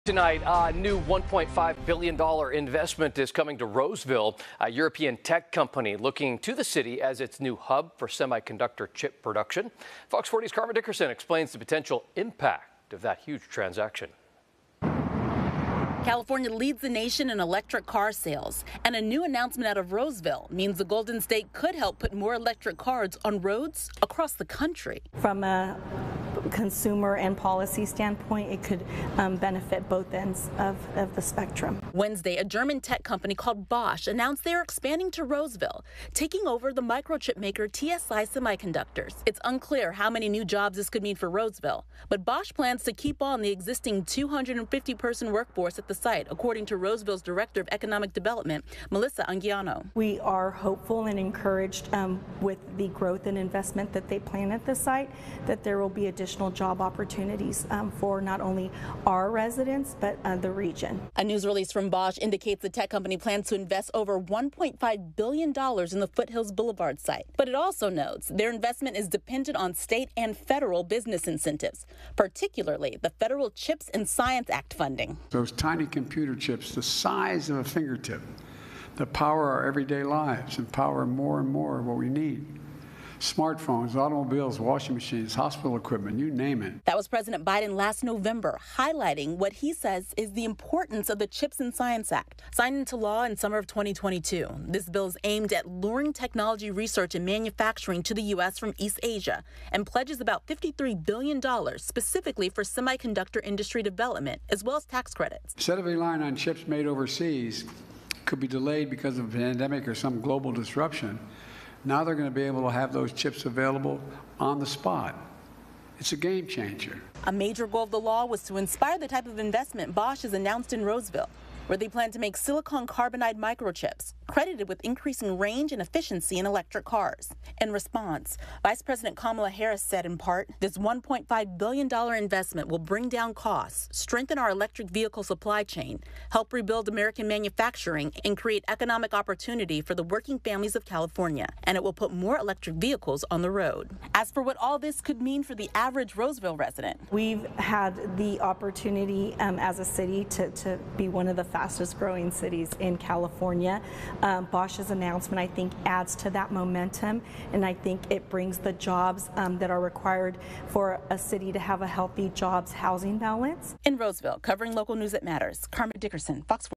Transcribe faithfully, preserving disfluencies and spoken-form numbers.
Tonight, a new one point five billion dollars investment is coming to Roseville, a European tech company looking to the city as its new hub for semiconductor chip production. Fox forty's Carmen Dickerson explains the potential impact of that huge transaction. California leads the nation in electric car sales, and a new announcement out of Roseville means the Golden State could help put more electric cars on roads across the country. From a consumer and policy standpoint, it could um, benefit both ends of, of the spectrum. Wednesday, a German tech company called Bosch announced they are expanding to Roseville, taking over the microchip maker T S I Semiconductors. It's unclear how many new jobs this could mean for Roseville, but Bosch plans to keep on the existing two hundred fifty person workforce at the site, according to Roseville's Director of Economic Development, Melissa Anguiano. We are hopeful and encouraged um, with the growth and investment that they plan at the site, that there will be additional job opportunities um, for not only our residents, but uh, the region. A news release from Bosch indicates the tech company plans to invest over one point five billion dollars in the Foothills Boulevard site. But it also notes their investment is dependent on state and federal business incentives, particularly the Federal Chips and Science Act funding. Those tiny computer chips, the size of a fingertip, that power our everyday lives and power more and more of what we need. Smartphones, automobiles, washing machines, hospital equipment, you name it. That was President Biden last November, highlighting what he says is the importance of the Chips and Science Act. Signed into law in summer of twenty twenty-two, this bill is aimed at luring technology research and manufacturing to the U S from East Asia and pledges about fifty-three billion dollars specifically for semiconductor industry development, as well as tax credits. Instead of relying on chips made overseas, could be delayed because of a pandemic or some global disruption. Now they're going to be able to have those chips available on the spot. It's a game changer. A major goal of the law was to inspire the type of investment Bosch has announced in Roseville, where they plan to make silicon carbide microchips, credited with increasing range and efficiency in electric cars. In response, Vice President Kamala Harris said in part, this one point five billion dollars investment will bring down costs, strengthen our electric vehicle supply chain, help rebuild American manufacturing, and create economic opportunity for the working families of California. And it will put more electric vehicles on the road. As for what all this could mean for the average Roseville resident, we've had the opportunity um, as a city to, to be one of the fastest growing cities in California. Um, Bosch's announcement, I think, adds to that momentum, and I think it brings the jobs um, that are required for a city to have a healthy jobs housing balance. In Roseville, covering local news that matters, Carmen Dickerson, Fox forty.